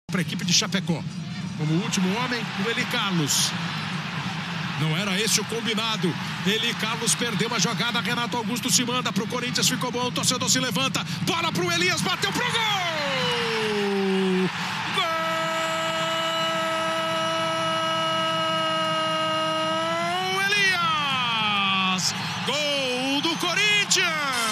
para a equipe de Chapecó. Como último homem, o Eli Carlos. Não era esse o combinado. Eli Carlos perdeu uma jogada. Renato Augusto se manda para o Corinthians. Ficou bom. O torcedor se levanta. Bola para o Elias. Bateu pro gol! Gol! Elias! Gol do Corinthians!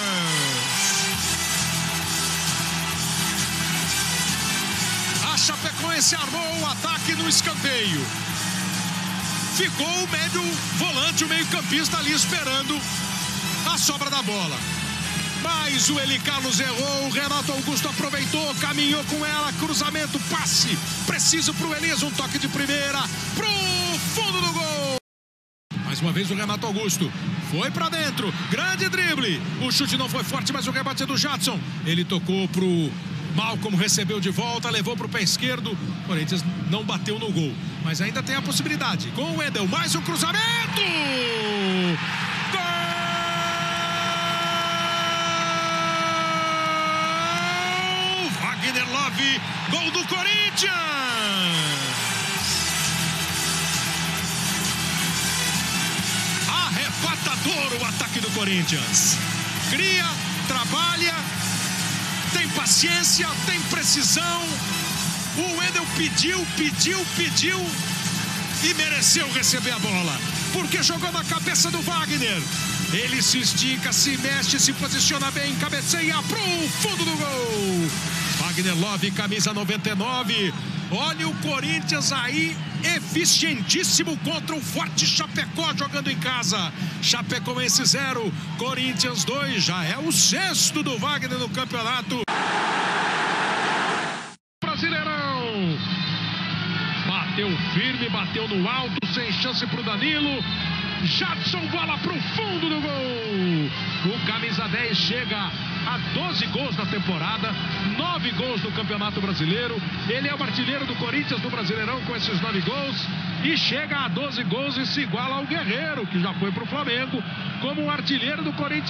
A Chapecoense armou o ataque no escanteio. Ficou o médio volante, o meio-campista ali esperando a sobra da bola. Mas o Eli Carlos errou, o Renato Augusto aproveitou, caminhou com ela, cruzamento, passe, preciso para o Elias, um toque de primeira, pro fundo do gol. Mais uma vez o Renato Augusto, foi para dentro, grande drible, o chute não foi forte, mas o rebate é do Jadson. Ele tocou pro Malcolm, recebeu de volta, levou para o pé esquerdo. O Corinthians não bateu no gol, mas ainda tem a possibilidade. Com o Wendel, mais um cruzamento! Gol! Wagner Love, gol do Corinthians! Arrebatador o ataque do Corinthians. Cria, trabalha, tem paciência, tem precisão. O Wendel pediu e mereceu receber a bola, porque jogou na cabeça do Wagner. Ele se estica, se mexe, se posiciona bem, cabeceia pro fundo do gol. Wagner Love, camisa 99. Olha o Corinthians aí, eficientíssimo contra o forte Chapecó, jogando em casa. Chapecoense 0, Corinthians 2, já é o 6º do Wagner no campeonato. Brasileirão. Bateu firme, bateu no alto, sem chance pro Danilo. Jadson, bola pro fundo do gol. O camisa 10 chega a 12 gols na temporada, 9 gols no Campeonato Brasileiro. Ele é o artilheiro do Corinthians no Brasileirão com esses 9 gols e chega a 12 gols e se iguala ao Guerreiro, que já foi pro Flamengo como artilheiro do Corinthians.